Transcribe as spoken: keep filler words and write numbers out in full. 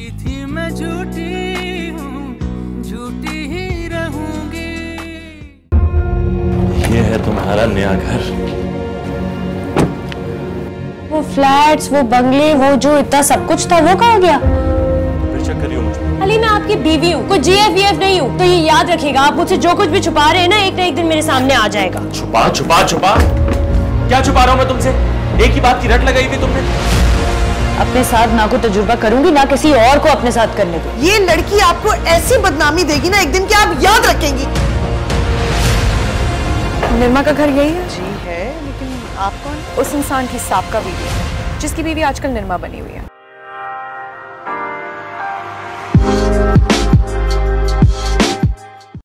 झूठी थी मैं झूठी हूँ, झूठी ही रहूंगी। ये है तुम्हारा नया घर। वो फ्लैट्स, वो बंगले, वो जो इतना सब कुछ था, वो कहाँ गया? फिर चक्कर ही हो मुझे। अली मैं आपकी बीवी हूँ, कोई जी एफ वी एफ नहीं हूँ। तो ये याद रखिएगा, आप मुझसे जो कुछ भी छुपा रहे हैं ना, एक ना एक दिन मेरे सामने आ जाएगा। छुपा छुपा छुपा क्या छुपा रहा हूँ मैं तुमसे? एक ही बात की रट लगाई थी तुमने। अपने साथ ना को तजुर्बा करूंगी, ना किसी और को अपने साथ करने दूंगी। ये लड़की आपको ऐसी बदनामी देगी ना एक दिन कि आप याद रखेंगी। निर्मा का घर यही है? जी है, लेकिन आप कौन? उस इंसान की साबका बीवी है जिसकी बीवी आजकल निर्मा बनी हुई है।